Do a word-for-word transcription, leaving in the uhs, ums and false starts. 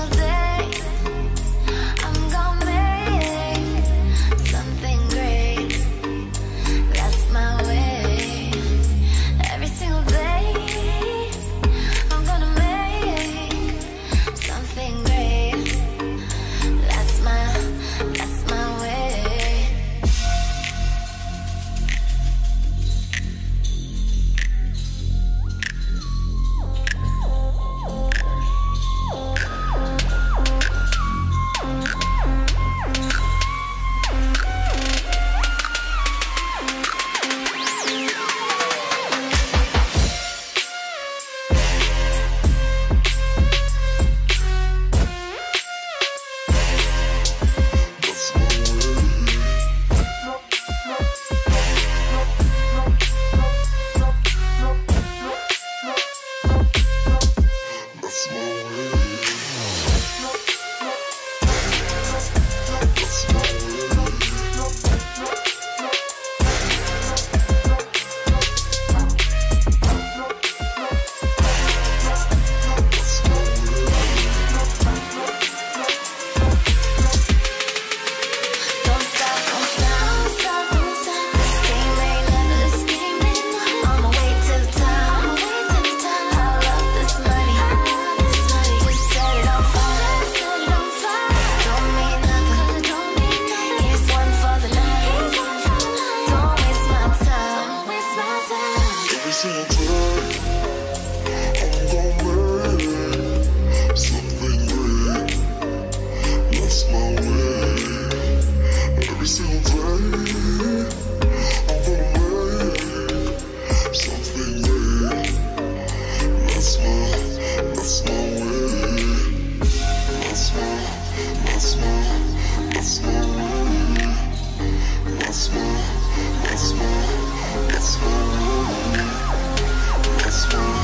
single day I'm gonna make something great. That's my way. Every single day I'm gonna make something great. That's my, that's my way. That's my, that's my, that's my